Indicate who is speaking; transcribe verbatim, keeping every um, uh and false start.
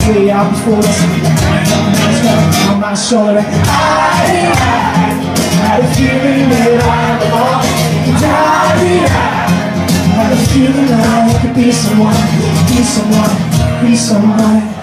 Speaker 1: way out before us. On my shoulder, I, I had a feeling that I belong. I, I had a feeling that I could be someone, be someone, be someone.